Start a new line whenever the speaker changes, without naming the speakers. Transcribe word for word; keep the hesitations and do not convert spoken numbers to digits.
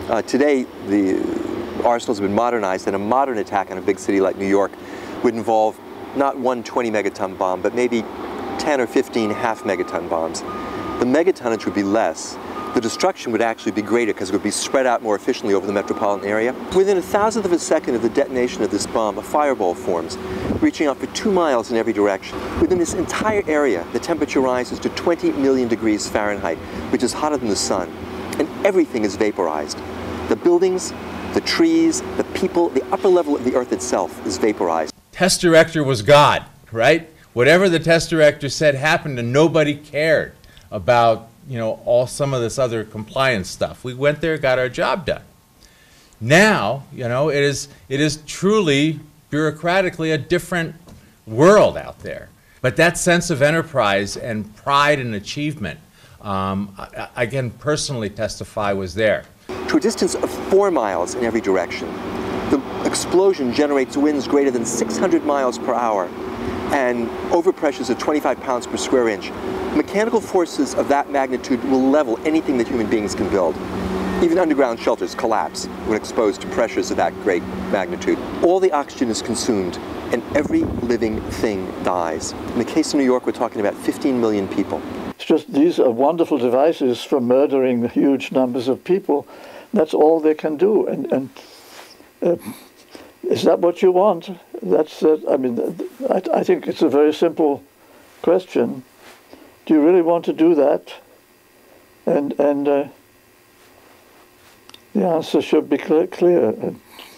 Uh, today, the arsenals have been modernized, and a modern attack on a big city like New York would involve not one twenty megaton bomb, but maybe ten or fifteen half megaton bombs. The megatonnage would be less. The destruction would actually be greater because it would be spread out more efficiently over the metropolitan area. Within a thousandth of a second of the detonation of this bomb, a fireball forms, reaching out for two miles in every direction. Within this entire area, the temperature rises to twenty million degrees Fahrenheit, which is hotter than the sun, and everything is vaporized. The buildings, the trees, the people, the upper level of the earth itself is vaporized.
Test director was God, right? Whatever the test director said happened, and nobody cared about, you know, all some of this other compliance stuff. We went there, got our job done. Now, you know, it is, it is truly, bureaucratically, a different world out there. But that sense of enterprise and pride and achievement, um, I, I can personally testify was there.
To a distance of four miles in every direction, the explosion generates winds greater than six hundred miles per hour and overpressures of twenty-five pounds per square inch. Mechanical forces of that magnitude will level anything that human beings can build. Even underground shelters collapse when exposed to pressures of that great magnitude. All the oxygen is consumed, and every living thing dies. In the case of New York, we're talking about fifteen million people.
It's just these are wonderful devices for murdering huge numbers of people. That's all they can do. And, and uh, is that what you want? That's, uh, I mean, I, I think it's a very simple question. Do you really want to do that? And, and uh, the answer should be clear. clear.